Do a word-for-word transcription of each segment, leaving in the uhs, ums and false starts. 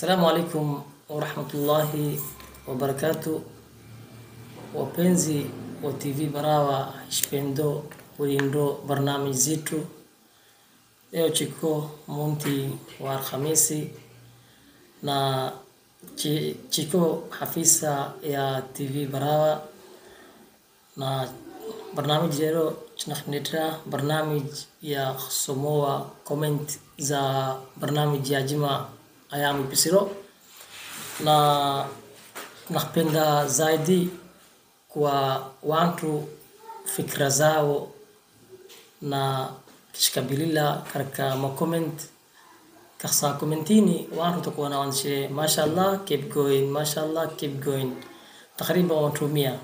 Assalamu alaikum wa rahmatullahi wa barakatuh. Wapenzi wa T V Barawa, ishpendo ulindo barnamij zetu. Leo chiko munti wa Alhamisi na chiko hafisa ya T V Barawa na barnamij leo tunakhnetra barnamij ya somoa comment za barnamij ya jima ayami pisiro na nakpenda zaidi kwa watu fikra zao na kishikabilila katika ma comment kasa commentini watu takuwa na wanshe mashallah keep going mashallah keep going takriban watu mia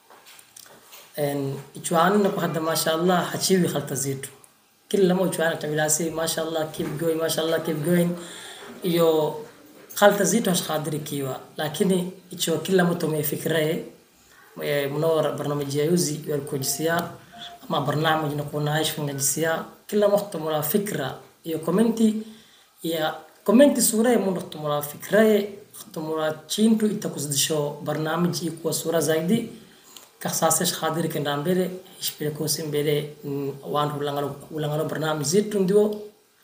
en ichwani na kuhadda mashallah hachiwi khalta zetu kila mo ichwani tabilasi mashallah keep going mashallah keep going iyo khalta zetu hashadirikiwa lakini icho kila mtu amefikiria منور برنامج يوزي والكوجسيا أما برنامج نكون عايش في الجسيا كل وقت مرا فكرة يا كومنتي يا كومنتي صورة من وقت مرا فكرة وقت مرا تشينتو إتكوزدشوا برنامج يكوا صورة زايدة كخصاصش خادر كندام بره إيش بيركوسين بره وان هولانغلو هولانغلو برنامج زيت تندو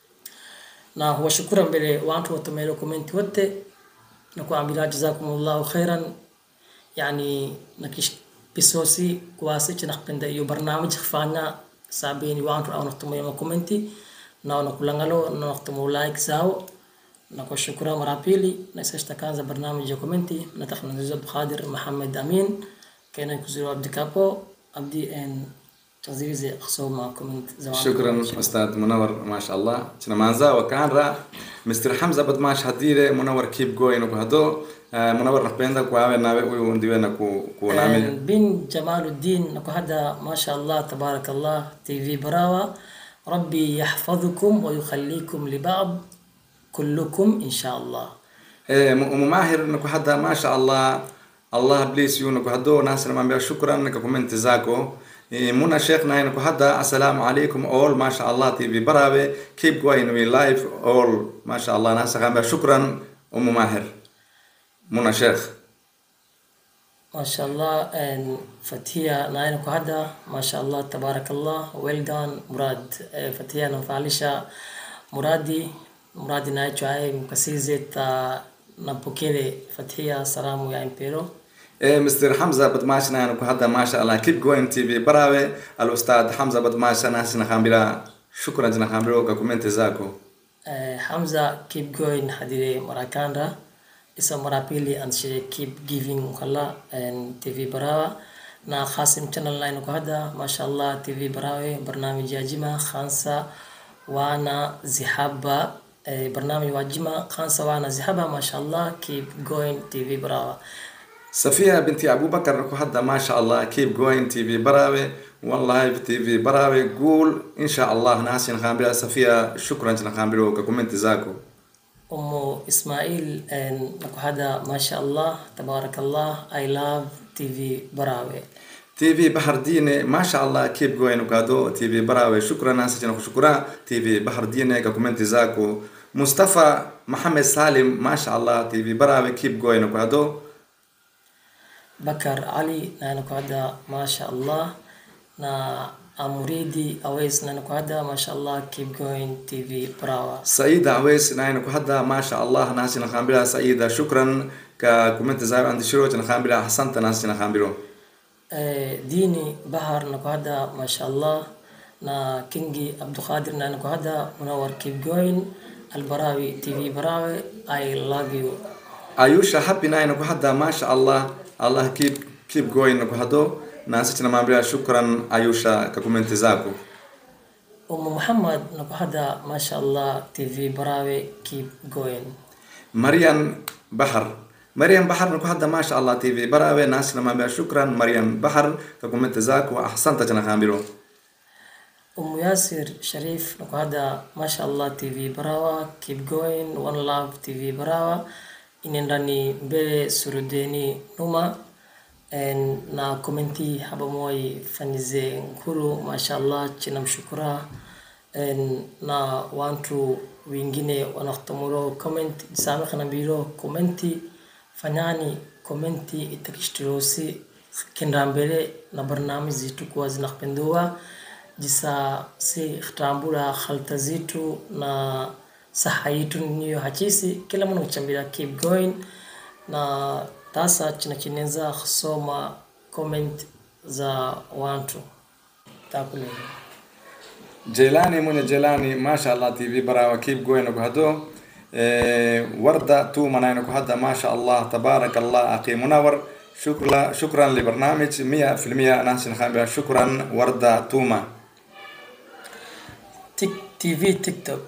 نا هو شكرا بره وان تو تميلو كومنتي وته نكو عميلا جزاكم الله خيرا يعني نكش بسوسي كواسي تنقبند يو برنامج خفانا سابين وانتو او نختمو يوم كومنتي ناو نقولنغلو نختمو لايك زاو نكو شكرا مرابيلي نسيشتا كان ذا برنامج يو كومنتي نتخنا نزوب خادر محمد امين كينا يكوزيرو عبد كابو عبدي ان تزيزي اخصو مع كومنت زوان شكرا استاذ منور ما شاء الله تنا مانزا وكان را مستر حمزه بدماش حديره منور كيب جوين وهدو منور نقبلنا كوامل نابي وندينا كو كو نامي بن جمال الدين نكو هذا ما شاء الله تبارك الله تي في براوة ربي يحفظكم ويخليكم لبعض كلكم إن شاء الله مماهر نكو هذا ما شاء الله الله بليس يو نكو هدو ناس ما بيا شكرا نكو كومنت زاكو منا شيخنا نكو هذا السلام عليكم أول ما شاء الله تي في براوة keep going we live all ما شاء الله ناس ما بيا شكرا أم ماهر منا شيخ ما شاء الله ان فتيا ناينكو هذا ما شاء الله تبارك الله well done مراد فتيا نفعلشا مرادي مرادي نايتشو هاي مكسيزت نبوكيلي فتيا سلام يا امبيرو مستر حمزة بدماش ناينكو هذا ما شاء الله keep going تي في براوي الأستاذ حمزة بدماش ناس نخامبلا شكرا جنا خامبلو ككومنت زاكو حمزة keep going حديري مراكانرا isa marapili anshe keep giving kala and T V Barawa na khasim channel line ko hada mashallah T V Barawa barnamij jima khansa wana zihaba barnamij wajima khansa wana zihaba mashallah keep going T V Barawa صفية بنت أبو بكر ko hada mashallah keep going T V Barawa والله T V Barawa قول إن شاء الله ناس نخامبلا صفية شكرا نخامبلو ككومنت زاكو أم إسماعيل نكو هذا ما شاء الله تبارك الله I love T V براوي تي في بحر ديني ما شاء الله keep going وكادو تي في براوي شكرا ناس جنكو شكرا تي في بحر ديني ككومنت زاكو مصطفى محمد سالم ما شاء الله تي في براوي keep going وكادو بكر علي نكو هذا ما شاء الله نا أمريدي أويس نانكو هذا ما شاء الله keep going تي في براوة سعيدة أويس نانكو هذا ما شاء الله ناس نخامبلا سعيدة شكرا ككومنت زايد عند شروط نخامبلا أحسنت ناس نخامبلو ديني بحر نكو هذا ما شاء الله نا كينجي عبد القادر نانكو هذا منور keep going البراوي تي في براوة I love you أيوشا حبي نانكو هذا ما شاء الله الله keep keep going نكو هذا ناسيتنا ما بلا شكرا أيوشا ككومنت زاكو أم محمد نكو هذا ما شاء الله تي في براوي keep going مريم بحر مريم بحر نكو هذا ما شاء الله تي في براوي ناسيتنا ما بلا شكرا مريم بحر ككومنت زاكو أحسنت جنا خامبلو أم ياسر شريف نكو هذا ما شاء الله تي في براوة keep going one love تي في براوة إنني بي سروديني نوما na komenti haba moi fanize nkuru mashallah chinamshukura en na watu wengine wanakutumuro comment samekana biro commenti fanyani commenti itakishturosi kindambele na barnamij zitu kwa zinapendwa jisa si khitambula khalta zitu na sahayitu niyo hachisi kila mtu kuchambira keep going na tasa chinakineza kusoma comment za watu takule جيلاني من جيلاني ما شاء الله تي في برا وكيب جوينك هدو إيه وردة تو مناينك هذا ما شاء الله تبارك الله أخي منور شكرا شكرا لبرنامج مية في المية ناس نخبر شكرا وردة توما تيك تي في تيك توك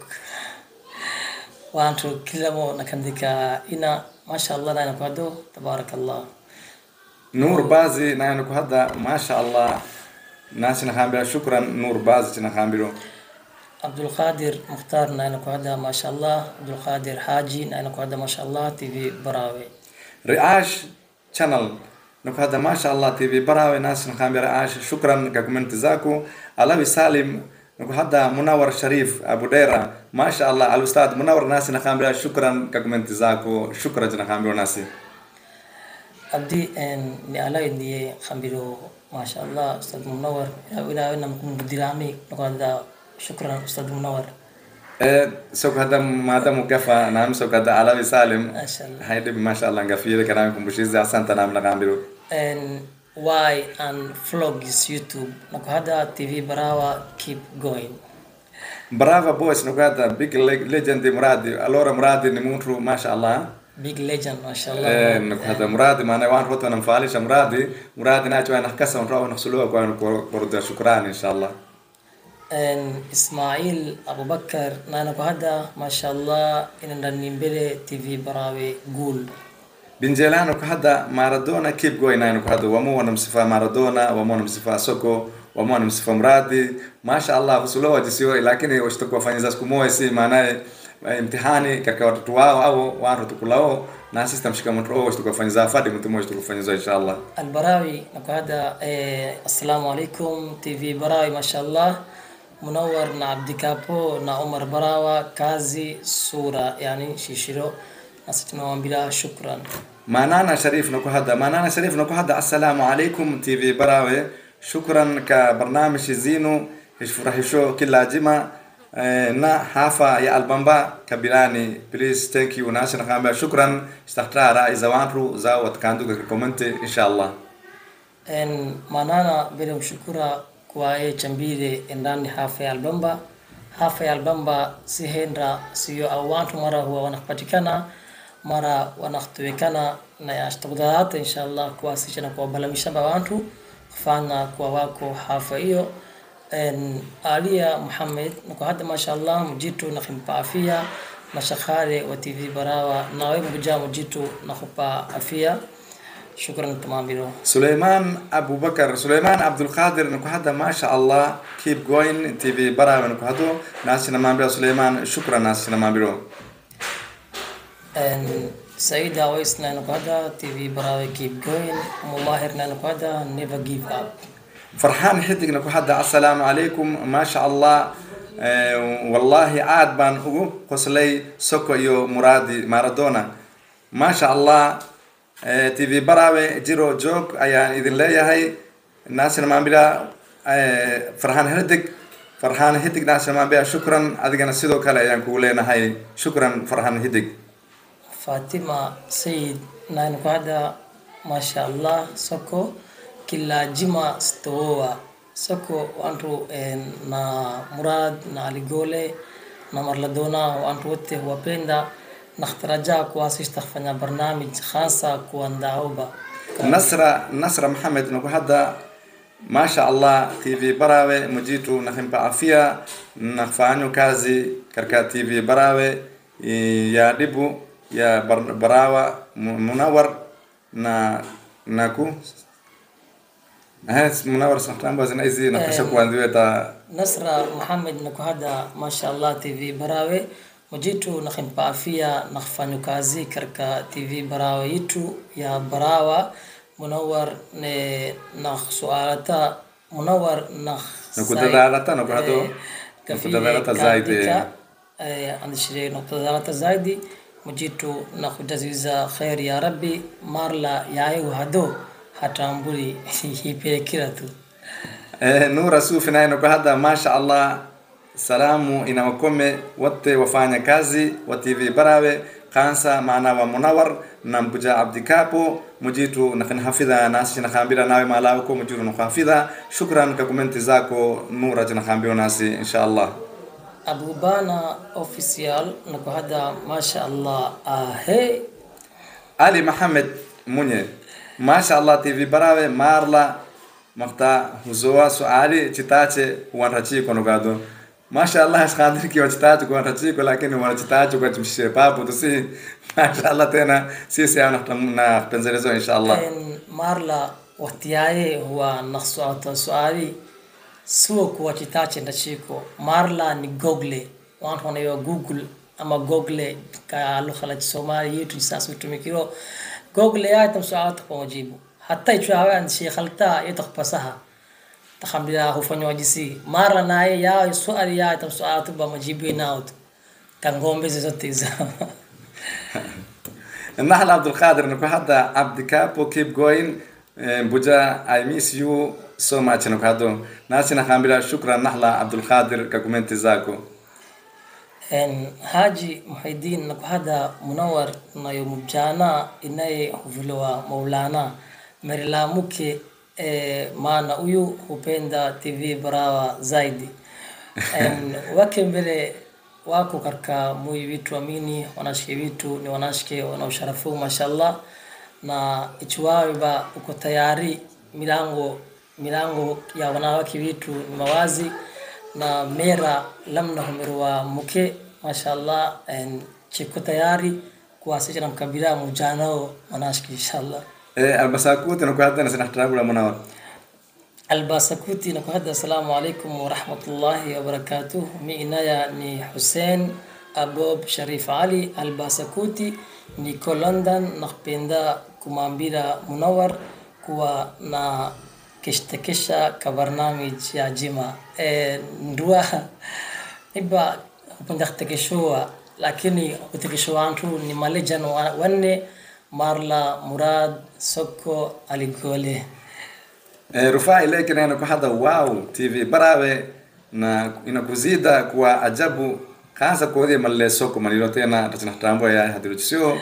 وانتو كلامو نكنديكا إنا ما شاء الله ناينك هدو تبارك الله نور بازي ناينك هذا ما شاء الله ناس نخبر شكرا نور بازي نخبره عبد القادر مختار ناينك هذا ما شاء الله عبد القادر حاجي ناينك هذا ما شاء الله تي في براوي رئاش channel نك هذا ما شاء الله تي في براوي ناس نخبر رئاش شكرا ككومنت زاكو علي سالم نك هذا منور شريف ابو ديره ما شاء الله الاستاذ منور ناس نخبر شكرا ككومنت زاكو شكرا نخبر ناس abdi en ni ala indiye khambiro ما شاء الله استاذ منور الى ان مديرامي نقول شكرا استاذ منور سوق هذا ما دام مكافأة نعم سوق هذا على سالم ما شاء الله هيدا ما شاء الله نقفيه كلامكم بشيء أحسن تنام نقامبرو and why and vlogs YouTube نقول هذا تي في براوا keep going برافو بويس نقول هذا big legend مرادي ألورا مرادي نموترو ما شاء الله big legend ما شاء الله نقول هذا مرادي ما أنا وان روتو نمفاليش مرادي مرادي ناجوا نحكسه ونروح نحصلوه كوان برد شكرا إن شاء الله and إسماعيل أبو بكر نانكو هذا ما شاء الله إن ننبله تي في براوي جول بنجلانو كهذا مارادونا كيب جوي نانكو هذا ومو نمسفا مارادونا ومو نمسفا سوكو ومو نمسفا مرادي ما شاء الله فسلوه جسيو لكن وشتكوا فانيزاس كموه سي معناه امتحاني كاكاوتو واو أو وانو تقولاو ناس يستمشي كمترو وشتكوا فانيزا فادي متمو وشتكوا فانيزا إن شاء الله البراوي نكو هذا إيه السلام عليكم تي في براوي ما شاء الله منور نا عبد كابو نا عمر براوا كازي صورة يعني شيشيرو نستنوا بلا شكرا مانانا شريف نكو هذا مانانا شريف نكو هذا السلام عليكم تي في براوي شكرا كبرنامج زينو يشفرح شو كل جمعة نا حافا يا البامبا كبيراني بليز ثانك يو ناس نخامبا شكرا استختار إذا وانرو زاوت كاندو كومنت إن شاء الله ان مانانا بلهم شكرا kwa chambire ndani hafa ya albamba hafa ya albamba sihendra sio au watu mara huwa wanapatikana mara wanatuwekana na yashtagdaat inshallah kwa sisi na kwa balamisha watu kufanya kwa wako hafa hiyo en Alia Muhammad na hada mashallah mjitu na khimpa afia na shakhare wa T V Barawa na wewe mbuja mjitu na khupa afia شكرا تمام بيرو سليمان ابو بكر سليمان عبد القادر نكو هذا ما شاء الله كيب جوين تي في برا نكو هذا ناسنا ما بيرو سليمان شكرا ناسنا ما بيرو ان سيد اويسنا نكو هذا تي في برا كيب جوين مظاهرنا نكو هذا نيفر جيف اب فرحان حدك نكو هذا السلام عليكم ما شاء الله اه والله عاد بان هو قصلي سوكو يو مرادي مارادونا ما شاء الله تي في براوي جيرو جوك أيان إذن لا هاي الناس اللي ما بيلا فرحان هدك فرحان هدك ناس اللي ما بيلا شكرا أدينا سيدو كلا أيان كولينا هاي شكرا فرحان هدك فاطمة سيد ناين قاعدة ما شاء الله سكو كلا جمع استوى سكو وانتو نا مراد نا ليغولي نا مرلدونا وانتو وته وبيندا نخترجا كواسيش تخفنا برنامج خاصة كوانداوبا نصر نصر محمد نقول هذا ما شاء الله تي في براوي مجيتو نخم بعافية نخفانيو كازي كركا تي في براوي يا ديبو يا براوة منور نا ناكو هاس منور سنتان بس نايزي نقشكو عندويتا نصر محمد نقول هذا ما شاء الله تي في براوي Mujitu nakhimpa afia nakhfanyu kazi karka T V Barawa yitu ya Barawa munawar ne nakh sualata munawar nakh nakudalata nakuhado كفيلة كاديكا عند شري نقطة زايدي مجيتو ناخد جزيزة خير يا ربي مارلا يايو هدو hatambuli hipelekera tu. Eh, Nura Sufi naye nuko hada masha Allah, salamu inawakome wote wafanya kazi wa T V Barawe kansa maana wa Munawar na Mbuja Abdikapo mujitu na hafidha nasi na khambira nawe malao ko mujitu na hafidha. Shukran kwa komenti zako Nura, na khambio nasi inshallah. Abu Bana official nuko hada masha Allah. Ahe Ali Muhammad Munye masha Allah T V Barawe marla makta huzoa suali chitache wantachi kono gado masha Allah shkhadir ki wachitache kwa wantachi ko lakini wanachitache kwa chimshe papo tusi masha Allah tena sisi ana na penzerezo inshallah marla watiaye huwa nasuata suali suo kwa chitache ndachiko marla ni google watu wanayo google ama google ka lugha ya Kisomali yetu sasa utumikiro google ya tamsuata kwa wajibu hata ichwawan shi khalta yatakhbasaha takhambila hufanywa jisi mara naye ya swali ya tamsuata ba majibu inaut kangombe zote hizo. Nahla Abdul Qadir nuko hada Abdikapo keep going Mbuja I miss you so much nuko hado nasi na khambila shukran Nahla Abdul Qadir ka komenti zako. En Haji Muhyiddin nuko hada Munawar na yomjana inaye huvilowa Maulana Merilamuke eh, maana huyu hupenda T V Barawa zaidi. En wake mbele wako katika mui vitu amini wanashike vitu ni wanashike wana usharafu mashallah na ichwawe ba uko tayari milango milango ya wanawake vitu ni mawazi na mera lamna humerwa muke mashallah en chiko tayari kuwasisha na mkabila mujanao wanashike inshallah. Eh, Albasakuti nuko hada nasi nahtarabu la Munawar. Albasakuti nuko hada assalamu alaikum wa rahmatullahi wa barakatuh. Mi inaya ni Hussein Abob Sharif Ali Albasakuti niko London nakpenda kumambira Munawar kuwa na kishtakisha ka barnamij ya jima eh, ndua iba upenda kutekeshwa lakini kutekeshwa antu ni malejan wanne Marla Murad Soko Aligole. Eh, Rufai leke na nuko hada wow T V Barawe na inakuzida kwa ajabu kansa kodi malle Soko manilo tena tatinahtambo ya hadiruchio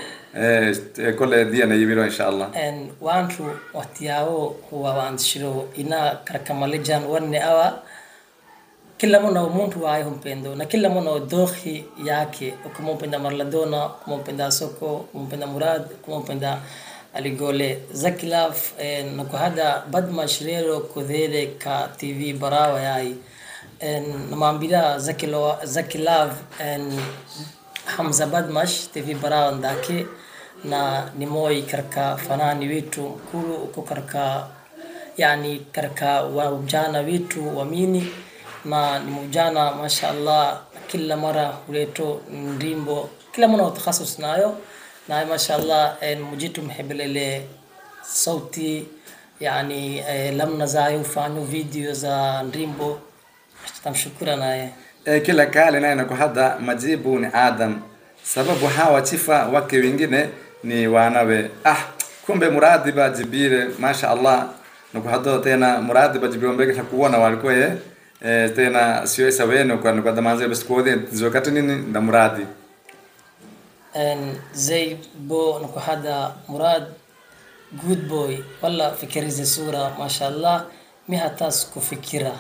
eh kole dia na yimiro inshallah. En wantu watiao huwa wanshiro ina karakamalejan wanne awa kila mwana muntu wae humpendo na kila mwana dohi yake kama mpenda Marladona kama mpenda Soko kama mpenda Murad kama mpenda Aligole Zakilaf eh, nuko hada badma shirero kudhele ka T V Barawa yai en namambira Zakilo Zakilaf en Hamza Badmash T V Barawa ndake na nimoi karka fanani wetu kulu uko karka yani karka wa ujana wetu wamini na ni mujana mashallah kila mara huleto ndimbo kila mwana utakhasus nayo na mashallah en mujitu mhebelele sauti yani eh, lamna zayo ufanyo video za ndimbo tamshukura naye eh, kila kale naye nuko hada majibu ni Adam sababu hawa chifa wake wengine ni wanawe ah kumbe Muradi ba Jibire mashallah nuko hada tena Muradi ba Jibire mbele kuona walikuwa eh tena sio isaweno kwa kwa damanze biskode zokati nini na Muradi en zay bo nuko hada Murad good boy wala fikirize sura mashallah mi hatas kufikira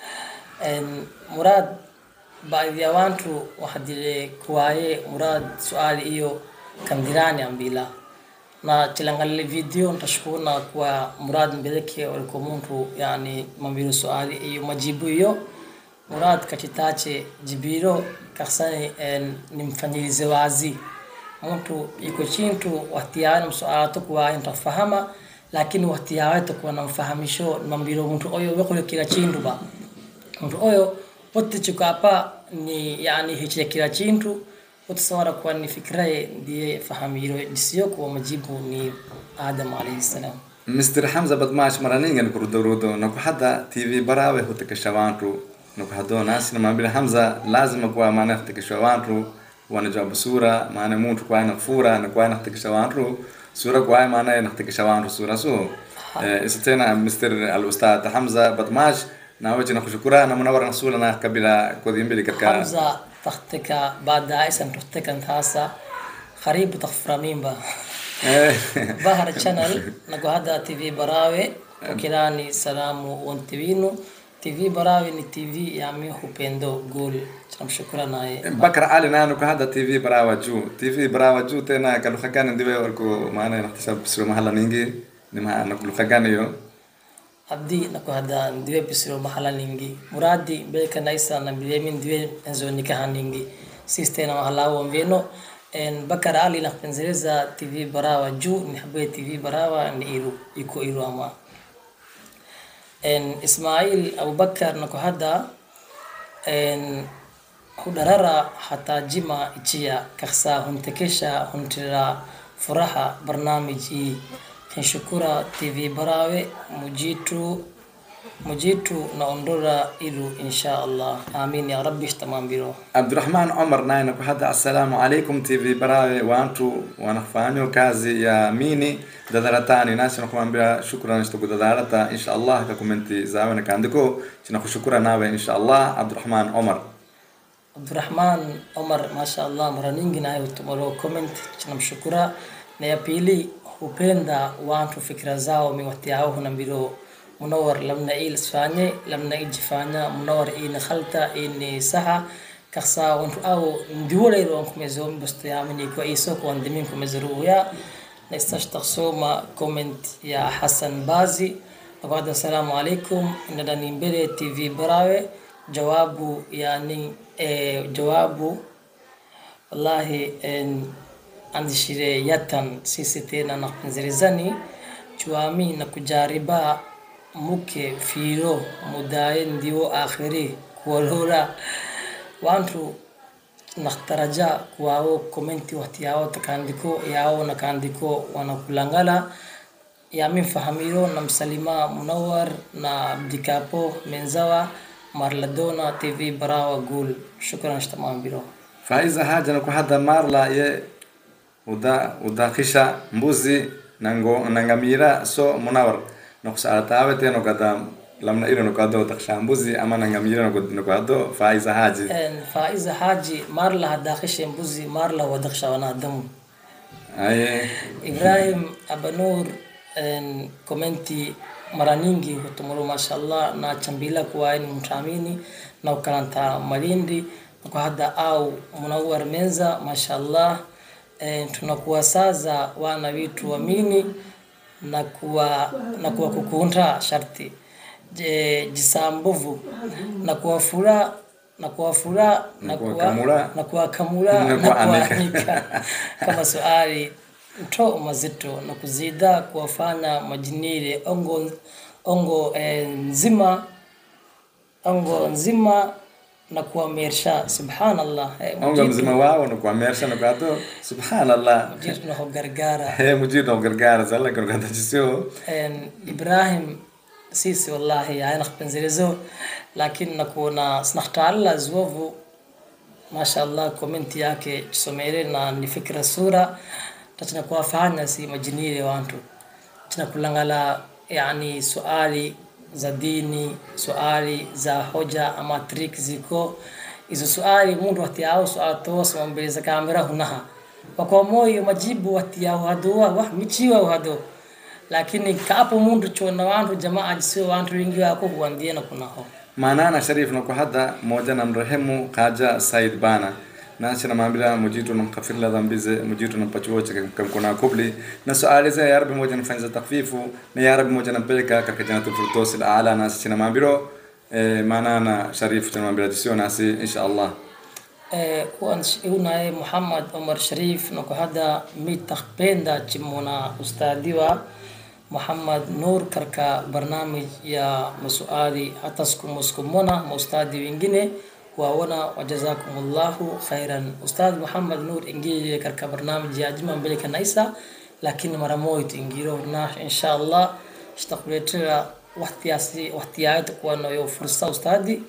en Murad baadhi ya watu wahadile kuwaye Murad swali hiyo kandirani ambila na chilangalie video nitashukuna kwa Murad mbeleke walikuwa mtu yani mambiru swali hiyo majibu hiyo Murad kachitache jibiro kasani nimfanyilize wazi mtu yuko chintu watiana msuala kwa nitafahama lakini watiawe kwa namfahamisho mambiru mtu oyo wako kila chintu ba mtu oyo wote chukapa ni yani hichi kila chintu utasawara kwa ni fikraye ndiye fahamiro disio kwa majibu ni Adam alayhi salam. Mister Hamza Badmash maraninga nikurudurudo nuko hada T V Barawe hutekeshawantu نكهدو ناس نما بلا حمزة لازم أكوا ما نختك شوانرو وانا جاب سورة ما أنا موت كواي نغفورة أنا كواي نختك شوانرو سورة كواي ما أنا نختك شوانرو سورة سو استنا مستر الأستاذ حمزة بدماش ناوي نخش كورة أنا منور نسول أنا قبل كودين بلي كركا حمزة تختك بعد عيسى تختك أنت هسا خريب تخفرمين با بحر channel نقول هذا تي في براوي وكلاني سلام وانتبينو تي في براوي ni تي في يامي هوبندو قول شكرا ناي بكر علي نانو كهذا تي في براوي جو تي في براوي جو تنا كانوا خكان ندوي وركو معنا نحتسب بسرو محلا نينجي نما نقول خكان يو abdi nako hada ndiwe pisiro mahala ningi muradi beka naisa na bilemin ndiwe enzo nikaha ningi sistema mahala wambeno en bakara ali na penzeleza tv barawa juu ni habwe tv barawa ni iru iko iru ama en ismail abubakar nako hada en hudarara hata jima ichia kaksa huntekesha huntira furaha barnamiji Nishukura T V Barawe mujitu mujitu na ondora ilu insha Allah amin ya rabbi tamam biro Abdurrahman Omar naina kuhada assalamu alaikum T V Barawe wantu wanafanya kazi ya mini dadaratani nasi nakuambia shukran nishtuku dadarata insha Allah ka komenti zawe nakandiko tunakushukura nawe insha Allah Abdurrahman Omar Abdurrahman Omar masha Allah mara nyingi nayo tumoro comment tunamshukura na ya pili upenda watu fikra zao miwatiao hunambiro munawar lamna il sfanye lamna ijifanya munawar in khalta in saha kasa wantu au ndiwala iro kumezom busto yamini kwa iso kwa ndimin kumezuru ya na istashtakhsoma comment ya Hassan Bazi baada assalamu alaikum ndani mbele T V Barawe jawabu yani eh, jawabu wallahi en andishire yatan sisi tena na kunzilizani chuami na kujariba muke firo mudaye ndio akhiri kuolora wantu nahtaraja kwao komenti wati yao takandiko yao na kandiko wanakulangala yami fahamiro na msalima munawar na abdikapo menzawa marladona T V Barawa gul shukran shtamam biro faiza haja na kuhada marla ye uda uda kisha mbuzi nango nangamira so munawar nokusaratawe teno kada lamna ilo nokado taksha mbuzi ama nangamira nokado faiza haji en faiza haji marla hada kisha mbuzi marla wadaksha wana damu aye Ibrahim Abanur en komenti mara nyingi hutumuru mashallah na chambila kwa ni mtamini na ukalanta malindi kwa hada au munawar menza mashallah eh, tunakuwa saza wana vitu waamini na kuwa na kuwa kukunda sharti je jisambuvu na kuwa fura na kuwa fura na kuwa na kuwa kamula na kuwa anika kama swali mto mazito na kuzida kuwafanya majinire ongo ongo eh, nzima ongo nzima na kuamersha subhanallah ongo mzima wao na kuamersha na kato subhanallah mujid na gargara eh mujid na gargara zalla kan kanta jisio en Ibrahim sisi wallahi yana khpenzerezo lakini nakuona snakhta alla zuvu mashallah comment yake tusomere na ni fikra sura tatana kuwafanya si majinire wantu tunakulangala yani swali za dini swali za hoja ama trick ziko hizo swali mundu watiao swali tosa mbele za kamera hunaha kwa moyo majibu watiao hadua wa michiwa hado lakini kapo mundu chona wantu jamaa ajisiwe wantu wengi wako huandia na kunaho maana Sharif na kuhada moja na mrehemu kaja Said Bana nasi na maambila mujitu na mkafir la dhambize mujitu na pachuoche kamkona kubli na suali za ya rabbi moja nafanya takfifu na ya rabbi moja napeleka katika jannatul firdaus al-aala nasi na maambilo eh, maana na Sharif na maambila jisio nasi inshallah eh una Muhammad Omar Sharif na kuhada mitakpenda chimona ustadiwa Muhammad Nur karka barnamij ya masuali hata sikumona maustadi wengine waona wajazakumullahu khairan ustad Muhammad Nur ingie karka barnamij ya juma mbele kanisa lakini mara moja ingiro na inshallah istaqbalita waqtiyasi waqtiyat kwa nayo fursa ustadi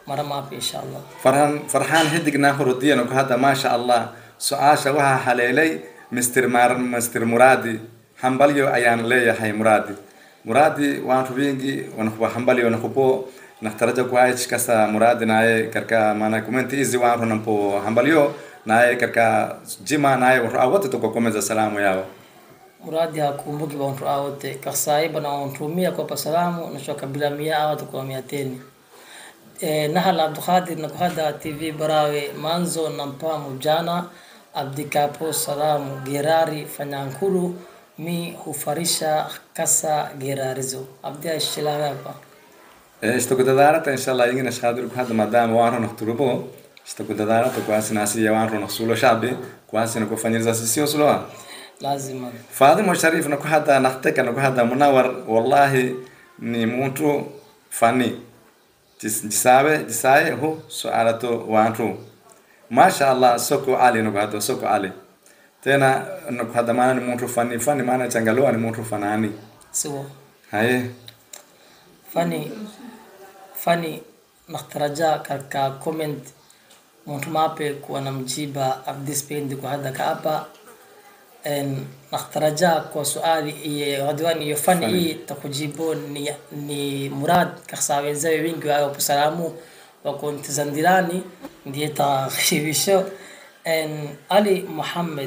mara maapi insha Allah. فرحان فرحان هديك ناخر الدين وهذا ما شاء الله سؤال وها حليلي مستر مار مستر مرادي حنبليو أيان لي هاي مرادي مرادي وان ربينجي ونخبو حنبليو ونخبو نخترج كويس كسا مرادي ناي كركا مانا كومنتي إزي وان رنبو حنبليو ناي كركا جيما ناي وراوت تكو كومنت السلام ياو Muradi hakumbuki bantu awote kasaiba na wantumia kwa pasalamu na shoka bila mia awatu kwa mia teni. E, Nahala Abdulkadir na kuhada T V Barawe manzo na mpamu jana Abdikapo salamu Gerari Fanyankuru mi hufarisha kasa Gerarizo Abdia Shilaga hapa. Isto kutadara inshallah ingine shadru kuhada madam wano nakturubo isto kutadara to kwasi nasi ya wano naksulo shabi kwasi na kufanyiriza sisio suloa lazima Fatima Sharif na kuhada nakteka na kuhada munawar wallahi ni mtu fani jisabe jisaye hu sualato wantu masha Allah soko ali na kuhada soko ali tena na kuhada maana ni mtu fani fani maana changaloa ni mtu fanani sio haye fani fani naktaraja katika comment mtu mape kuwa namjiba abdispendi kuhada kaapa en naktaraja kwa suali iye wadwani iyo fani hii takujibu ni, ni Murad kasawenzewe wingi wa pusalamu wako ntizandirani ndiye takhshibisho en Ali Muhammad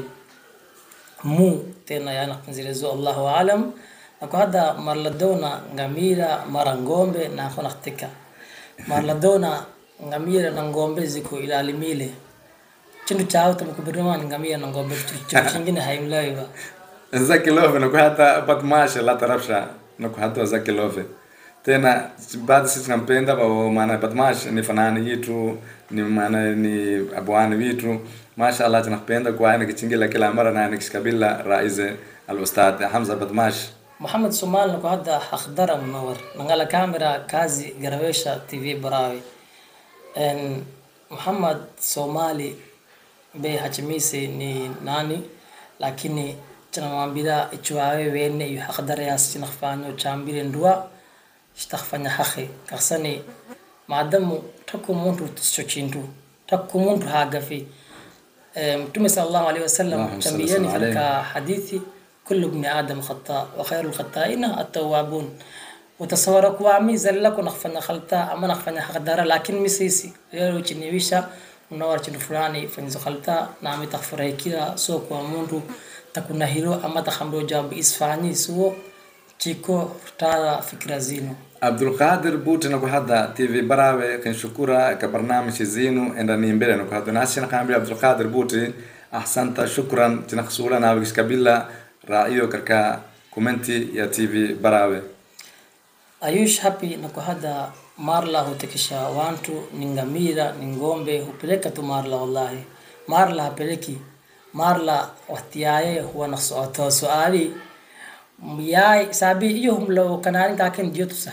mu tena yana kunzilezo Allahu alam na kwa hada marladona ngamira mara ngombe na khonaktika marladona ngamira na ngombe ziko ila limile chindu chao tamkubirima ngamia na ngombe chitu kingine haimlaiwa zaki love na kuhata batmasha la tarafsha na kuhata zaki love tena baada sisi tunampenda kwa maana batmash ni fanani yetu ni maana ni abwani wetu mashallah tunapenda kwa aina kichingila kila mara na nikikabila rais al-ustad Hamza Batmash Muhammad Sumal na kuhata akhdara munawar ngala kamera kazi garawesha T V Barawe en Muhammad Somali be hachimisi ni nani lakini tunamwambia ichwawe wene yu hakdara yasi chinafanya chambile ndua shtakfanya haki kasani maadamu taku muntu tisochindu taku muntu hagafi Mtume sallallahu alaihi wasallam tambiyani katika hadithi kullu ibn adam khata wa khairul khata'ina at-tawwabun utasawara kwa mizalla kuna khafanya khalta ama nafanya hakdara lakini misisi leo chiniwisha unawar chindu fulani fanyizo khalta na ametakhfurahikia so kwa mundu takuna hilo ama takhamdo jambo isfanyi so chiko tara fikra zinu Abdul Qadir Buti na kuhada T V Barawe kinshukura ka barnamij zinu enda ni mbele na kuhada nasi na kaambia Abdul Qadir Buti ahsanta shukran tinakhsula na kabila raiyo kaka komenti ya T V Barawe Ayush happy na kuhada marla hutekisha wantu ningamira ningombe hupeleka tu marla wallahi marla hapeleki marla watiaye huwa nasuata suali miyai sabi iyo humlo kanani kaken diyo tusa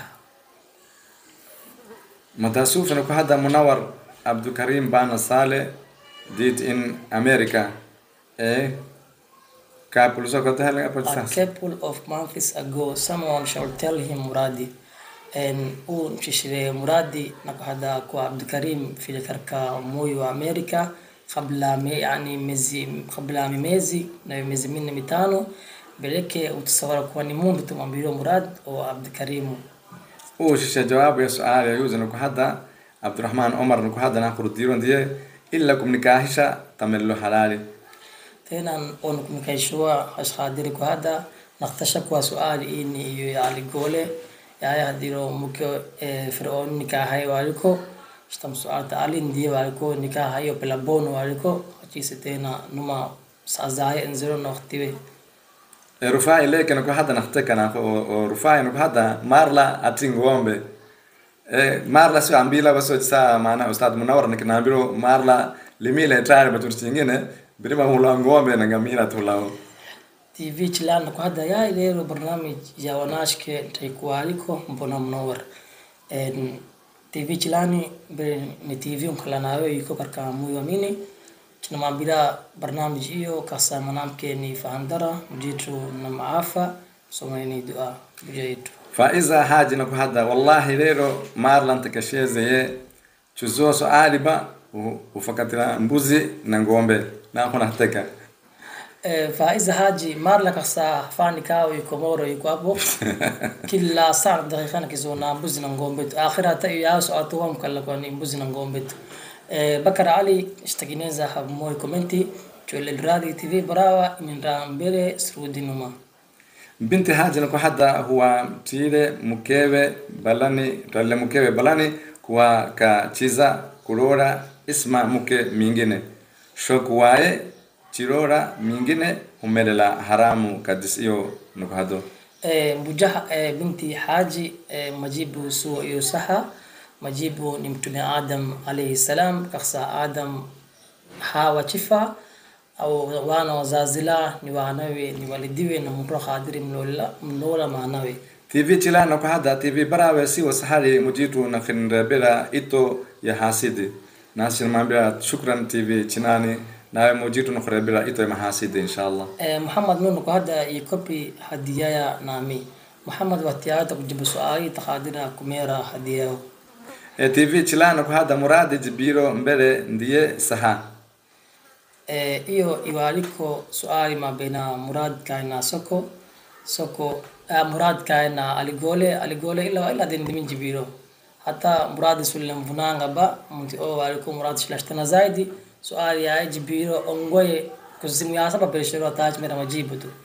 متاسف انه هذا منور عبد الكريم بان صالح did in America eh couple so got a couple of months ago someone shall tell him Muradi and un shishire Muradi na hada kwa Abdul Karim fi karka moyo wa America kabla me yani mezi kabla mezi na mezi minne mitano beleke utasawara kwa ni mundu tumwambia Murad au Abdul Karim وش جواب يا سؤال يا يوزن وكهذا عبد الرحمن عمر وكهذا ناخذ الديرون دي إلا كم نكاحشة تعمل له حلالي تينا أنكم نكاحشوا أشخاص وكهذا نختشك وسؤال إني يعلي قوله يا هديرو مكو فرعون نكاحي والكو اشتم سؤال تعالي ندي والكو نكاحي وبلابون والكو أشيس تينا نما سازاي انزلوا نختبه رفاعي ليك أنا كهذا نختكنا ورفاعي أنا كهذا مارلا أتينغوامبي مارلا سو أمبيلا بس وجسا معنا أستاذ منور نك نابيرو مارلا لميلا تراي بتوستينجينه بريما هو لانغوامبي نعميلا تولاه تي في تلان كهذا يا إلى برنامج جواناش ك تيكواليكو مبنا منور إن تي في تلاني بن تي في مخلنا يكو كركامو يوميني tunamwambia barnamiji hiyo kasa mwanamke ni fahandara mjitu na maafa someni dua mjetu فإذا حاجة نكو هذا والله ليرو مارلان تكشيزه chuzo swali ba ufakatila mbuzi na ngombe na kuna hataka eh Faiza Haji marla kasa fani kao yuko Moro yuko hapo kila saa dakika kizona mbuzi na ngombe akhirata ya suatu wa mkalla kwa ni mbuzi na ngombe eh Bakar Ali ishtakineza hamoy komenti chole radio T V Barawa iminda mbele Srudi Numa binti Haji na kuhada huwa tile mkewe balani tale mkewe balani kwa kachiza kurora isma mke mingine shokuwae chirora mingine humelela haramu kadisiyo nukuhado eh Mbujaha eh, binti Haji eh, majibu suo iyo saha majibu ni mtume Adam alayhi salam kaksa Adam hawa chifa au wana wazazila ni wanawe ni walidiwe na mtu khadiri mnola mnola maanawe T V chila na kuhada T V Barawa si wasahari mujitu na khinrebela ito ya hasidi nasir mambia shukran T V chinani na mujitu na khinrebela ito ya mahasidi inshallah eh Muhammad Nur kuhada yikopi hadiya nami Muhammad watiyata kujibu swali takhadira kumera hadiya eh T V chila na kuhada muradi jibiro mbele ndiye saha eh iyo iwaliko swali mabena murad kaina soko soko uh, murad kaina aligole aligole ila ila din min jibiro hata murad sulam funanga ba mti o waliko murad slashtana zaidi swali ya jibiro ongoye kuzimu ya sababu beshiro taj mera majibu tu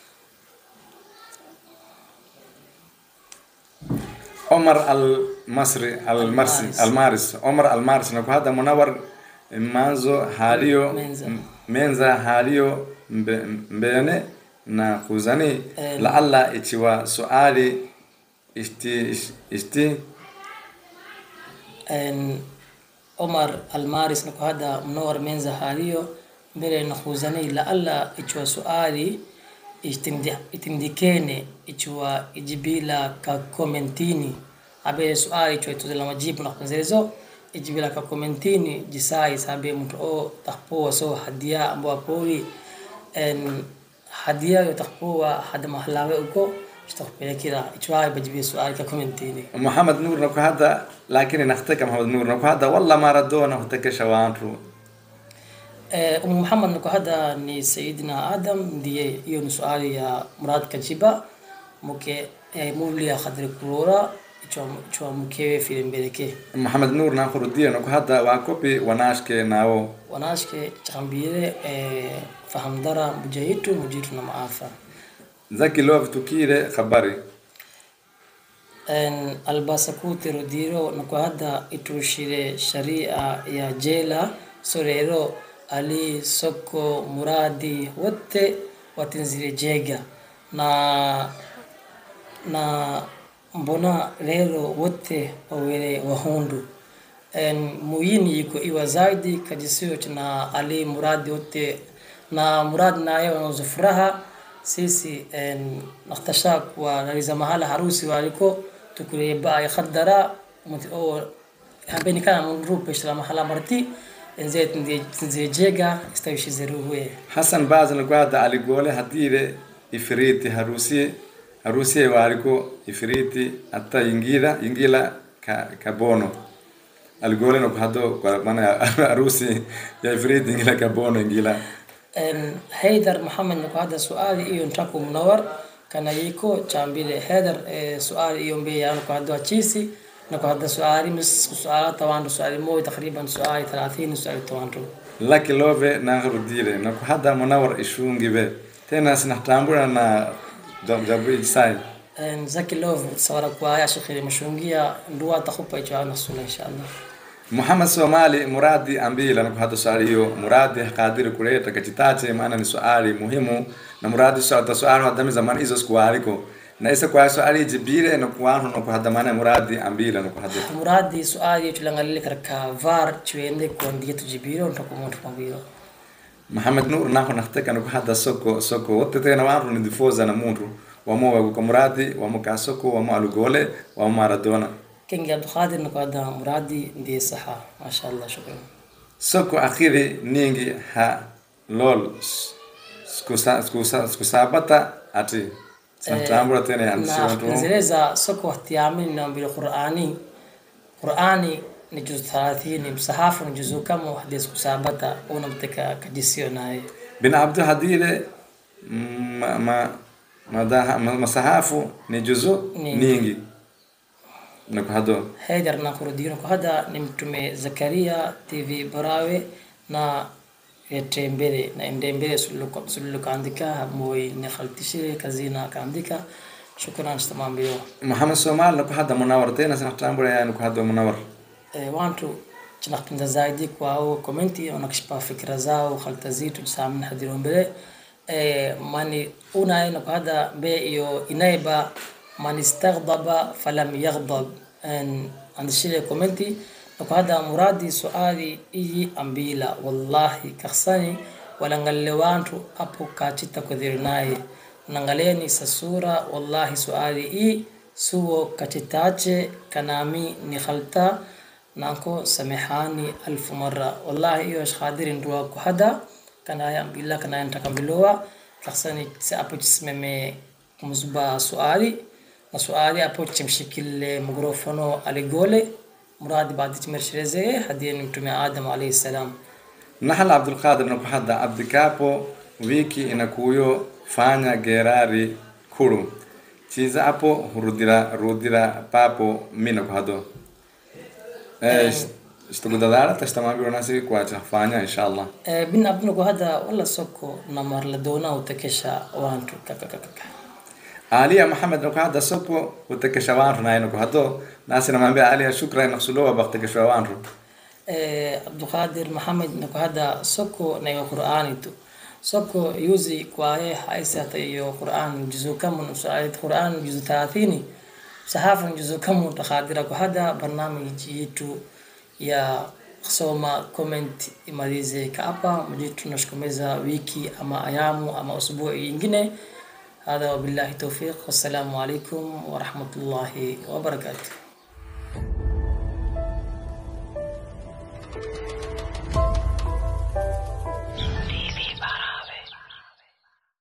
Omar al-Masri al-Marsi al-Maris Omar al-Maris na kuhada munawar manzo halio menza, menza halio mbe, mbene na kuzani la alla ichiwa suali isti isti en Omar al-Maris na kuhada munawar menza halio mbele na kuzani la alla ichiwa suali istindi itindikene ichiwa ijibila ka komentini abe suali ichiwa tuzela majibu na kuzezo ijibila ka komentini jisai sabe mtu o tahpoa so hadia ambo apori en hadia yo tahpoa hada mahlawe uko ishtakpelekira ichwa bajibi suali ka komentini Muhammad Nur na kuhada lakini nahtaka Muhammad Nur na kuhada walla ma radona hutaka shawantu eh um Muhammad na kuhada ni Sayyidina Adam ndiye hiyo suali ya murad kajiba mke eh, muli ya khadri kurora chwa mkewe filimbeleke Muhammad Nur na khurudia na kuhada wa kopi wanashke nao wanashke chambire eh fahamdara mujahitu mujitu na maafa zaki love tukire khabari en albasakuti rodiro na kuhada itushire sharia ya jela sorero ali soko muradi wote watinzire jega na na mbona lero wote wawele wahundu en muyini yiko iwa zaidi kajisiyo na ali muradi wote na muradi naye wanazofuraha sisi en nakhtasha kwa naliza mahala harusi waliko tukureba yakhaddara mti o habeni kana mrupe shla mahala marti enzet ndi jega istawishi zeruwe Hassan Baz na kuhada aligole hadire ifriti harusi harusi waliko ifriti hata ingila ingila ka kabono aligole no kuhado kwa maana harusi ya ifriti ingila kabono ingila en Haidar Muhammad no kuhada suali iyo ntaku munawar kana yiko chambile Haidar suali iyo mbe ya no kuhado chisi no kuhada suali mis suala tawandu suali mo takriban suali thelathini suali tawandu laki love na rudire no kuhada munawar ishungibe tena sinatambura na jabu sai en zaki love sawara kwa ya shekhi mashungia nduwa takhupa ichana sunna inshallah Muhammad Somali muradi ambila na kuhada suali hiyo muradi qadir kuleta kachitache maana ni suali muhimu na muradi suali suali hadami zaman hizo sikualiko na isa kwa suali jibire na kuano na kuhada maana muradi ambila na kuhada muradi suali tulangalile karaka var chwende kwa ndiye tujibiro ntakumontu mabiro Muhammad Nur na nahtaka na kuhada soko soko wote tena watu ni difoza na muntu wamo kwa muradi wamo kasoko wamo alugole wamo Maradona Kingi Abdul Qadir na kuhada muradi ndiye saha mashallah shukran soko akhiri ningi ha lol skusa skusa skusabata ati santambura tena ya msiwatu nzeleza soko ihtiyamini na bil Qur'ani Qur'ani ni juzu thelathini, msahafu ni juzu kama hadithi kusabata unamteka kajisio naye. Bin Abdu hadile ma ma madaha masahafu ni juzu nyingi. Nako hado. Haidar na kurudino kwa hada ni mtume Zakaria T V Barawe na yete mbele na ende mbele suluka suluka andika moy ni khaltishire kazina kaandika. Shukran istamambio. Muhammad Somal nako hada munawar tena sana tambura ya nako hada munawar. Eh wantu tunapenda zaidi kwa au komenti wanakishipa fikra zao khalta zitu tusamini hadiro mbele. Eh mani una ina kwa hada be iyo inaiba man istaghdaba falam yaghdab an andishile komenti kwa hada muradi suali iyi ambila wallahi kakhsani walangalle wantu apo kachita kudhirinaye nangaleni sasura wallahi suali i suwo kachitache kanami ni khalta nako samihani alfu marra wallahi iyo shkhadirin duwa kwa hada kana ya ambila kana yantakambilowa kakhsani apo jisimeme kumzuba suali na suali apo chimshikile microfono aligole muradi baadi timershireze hadiyen mtume Adam alayhi salam. Nahal Abdul Qadir nako hada abdikapo wiki inakuyo fanya gerari kuru chiza apo hurudira rudira papo mina ko hado eh istugudadara tastamambiro nasi kuacha fanya inshallah eh bin abnu ko hada wala soko na marla dona utakesha wantu kakakaka Alia Muhammad nako hada soko utakesha wantu na nako hado nasi namwambia Alia shukran nakusulowa baktakesha wantu eh Abdul Qadir Muhammad nako hada soko na Qur'ani tu soko yuzi kwa yeye haisata hiyo Qur'an juzu kama nusaid Qur'an juzu thelathini sahafu juzu kama mutakhadira kwa hada barnamiji yetu ya kusoma comment imalize hapa mjitu tunashikomeza wiki ama ayamu ama usbu'i nyingine. Hada wabillahi tawfiq wassalamu alaykum wa rahmatullahi wa barakatuh.